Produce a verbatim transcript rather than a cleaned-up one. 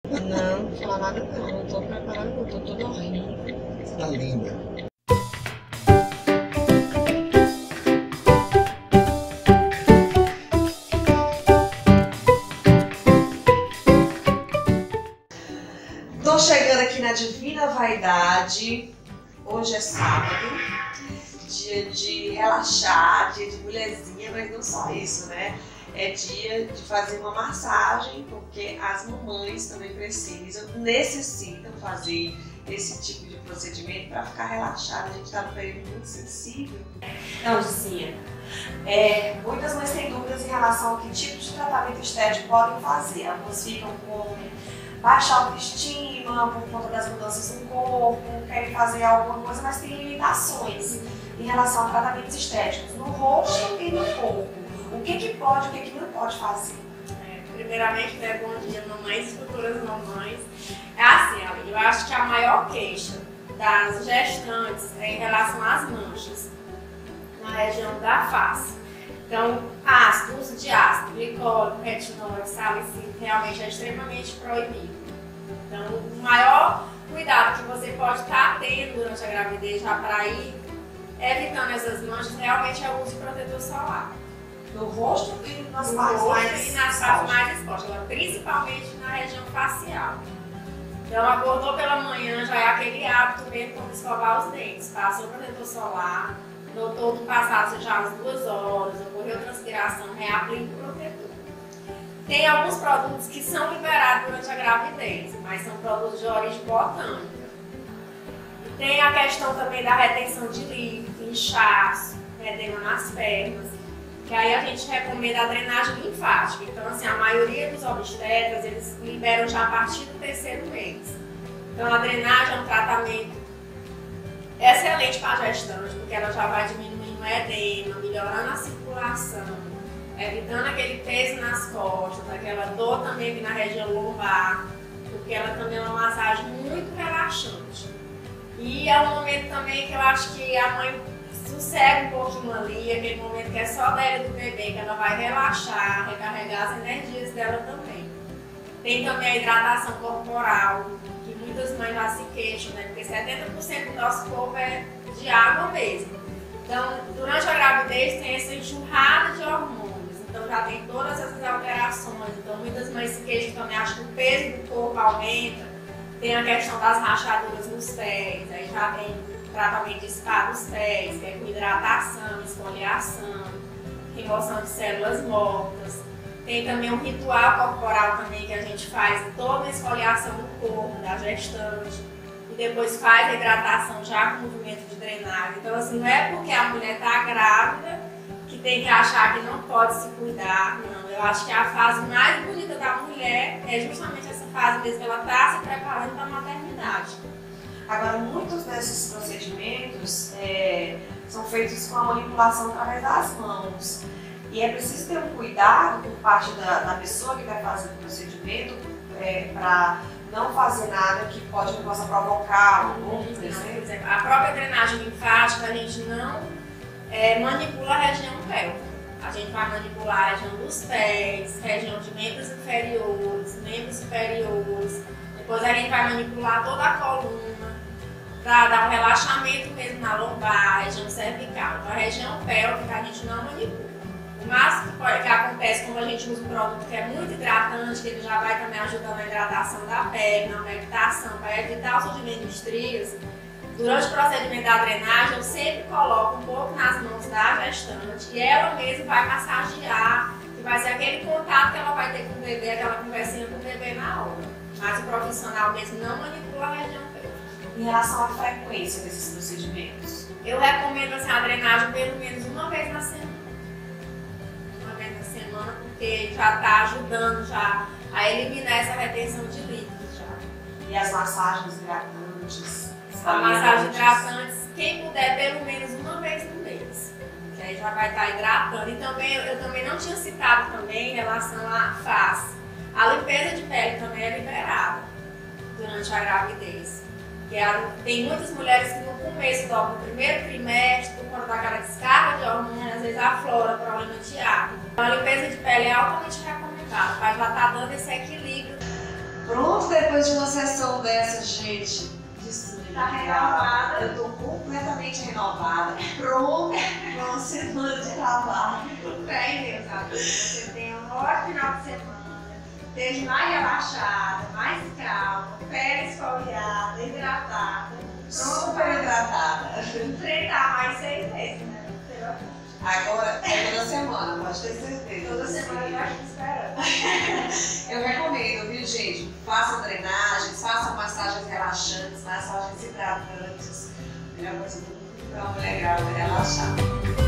Não, não fala nada não. Eu tô preparada, eu tô toda horrível. Você tá linda. Tô chegando aqui na Divina Vaidade. Hoje é sábado, dia de relaxar, dia de mulherzinha, mas não só isso, né? É dia de fazer uma massagem, porque as mamães também precisam, necessitam fazer esse tipo de procedimento para ficar relaxada. A gente está num período muito sensível. Então, Gicinha, é, muitas mães têm dúvidas em relação a que tipo de tratamento estético podem fazer. Algumas ficam com baixa autoestima por conta das mudanças no corpo, querem fazer alguma coisa, mas tem limitações em relação a tratamentos estéticos no rosto e no corpo. O que que pode, o que que não pode fazer? É, primeiramente, né, bom dia, mamães e futuras mamães. É assim, ó, eu acho que a maior queixa das gestantes é em relação às manchas na região da face. Então, ácido, uso de ácido, glicólico, retinóide, salicílico, realmente é extremamente proibido. Então, o maior cuidado que você pode estar tendo durante a gravidez já para ir evitando essas manchas realmente é o uso de protetor solar. No rosto e nas No partes rosto mais e nas partes mais expostas, agora, principalmente na região facial. Então, acordou pela manhã, já é aquele hábito mesmo como escovar os dentes, passou o protetor solar, notou que passasse já as duas horas, ocorreu transpiração, reaplica o protetor. Tem alguns produtos que são liberados durante a gravidez, mas são produtos de origem botânica. Tem a questão também da retenção de líquido, inchaço, edema nas pernas, que aí a gente recomenda a drenagem linfática. Então, assim, a maioria dos obstetras, eles liberam já a partir do terceiro mês. Então, a drenagem é um tratamento excelente para a gestante, porque ela já vai diminuindo o edema, melhorando a circulação, evitando aquele peso nas costas, aquela dor também na região lombar, porque ela também é uma massagem muito relaxante. E é um momento também que eu acho que a mãe sossega um pouquinho ali, aquele momento que é só dela e do bebê, que ela vai relaxar, recarregar as energias dela também. Tem também a hidratação corporal, que muitas mães já se queixam, né? Porque setenta por cento do nosso corpo é de água mesmo. Então, durante a gravidez tem essa enxurrada de hormônios, então já tem todas essas alterações. Então, muitas mães se queixam também, acham que o peso do corpo aumenta. Tem a questão das rachaduras nos pés, aí já tem tratamento de spa dos pés, que é com hidratação, esfoliação, remoção de células mortas. Tem também um ritual corporal também que a gente faz toda a esfoliação do corpo, da gestante, e depois faz a hidratação já com movimento de drenagem. Então, assim, não é porque a mulher está grávida que tem que achar que não pode se cuidar, não. Eu acho que a fase mais bonita da mulher é justamente essa fase mesmo, que ela está se preparando para a maternidade. Agora, muitos desses procedimentos é, são feitos com a manipulação através das mãos. E é preciso ter um cuidado por parte da, da pessoa que vai fazer o procedimento é, para não fazer nada que pode possa provocar um dor, por exemplo. A própria drenagem linfática, a gente não é, manipula a região pélvica. A gente vai manipular a região dos pés, região de membros inferiores, membros superiores. Depois a gente vai manipular toda a coluna, para dar um relaxamento mesmo na lombar, região cervical. Então, a região pélvica a gente não manipula. O máximo que, pode, que acontece quando a gente usa um produto que é muito hidratante, que ele já vai também ajudando na hidratação da pele, na umectação, para evitar o surgimento de estrias. Durante o procedimento da drenagem, eu sempre coloco um pouco nas mãos da gestante e ela mesma vai massagear, que vai ser aquele contato que ela vai ter com o bebê, aquela conversinha com o bebê na hora. Mas o profissional mesmo não manipula a região pélvica. Em relação à frequência desses procedimentos? Eu recomendo assim, a drenagem pelo menos uma vez na semana. Uma vez na semana, porque já está ajudando já a eliminar essa retenção de líquidos já. E as massagens hidratantes? A massagem hidratantes, quem puder pelo menos uma vez no mês. Que aí já vai estar hidratando. E também, eu também não tinha citado também em relação à face. A limpeza de pele também é liberada durante a gravidez. Que é, tem muitas mulheres que no começo, do, no primeiro trimestre, por conta daquela descarga de hormônio, às vezes aflora problema de acne. Então, a limpeza de pele é altamente recomendada, para já estar dando esse equilíbrio. Pronto, depois de uma sessão dessa, gente, de Tá renovada. eu tô completamente renovada, pronta para uma semana de trabalho. Bem, meus amigos, você tenha um ótimo final de semana, esteja mais relaxada, mais calma, pele esfoliada, hidratada, Super hidratada. enfrentar mais seis meses, né? Agora é toda semana, pode ter certeza. Toda semana eu acho esperando. Eu recomendo, viu, gente? Façam drenagens, façam massagens relaxantes, massagens hidratantes. A melhor coisa do mundo para uma mulher grávida é relaxar.